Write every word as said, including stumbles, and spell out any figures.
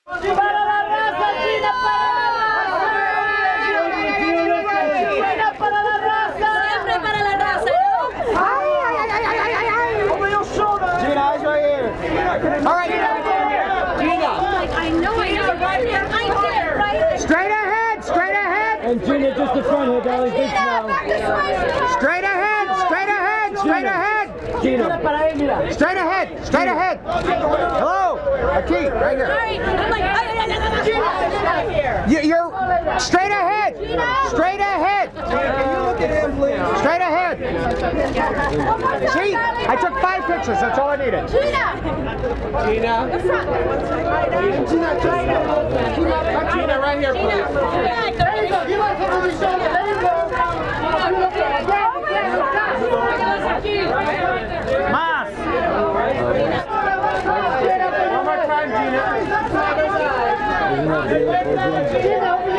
Para la raza, Gina, para la raza. Gina, para la raza. Siempre para la raza, ¿no? Ay, ay, ay, ay, ay, ay, ay. Over your shoulder. Gina, eyes right here. All right, Gina. Gina. I know, I know, right here. I did, right there. Straight ahead, straight ahead. And Gina, just the front here, darling. Big smile. Straight ahead, straight ahead, straight ahead. Gina. Straight ahead, straight ahead. Hello. Aquí, right here. I'm like, you, you're straight ahead. Straight ahead. Can you look at him, please? Straight ahead. See? I took five pictures. That's all I needed. Gina. Gina. The front. Gina, Gina, right here, please. There you go. You want to put on the shoulder. There you go. Mas. One more time, Gina. Gina,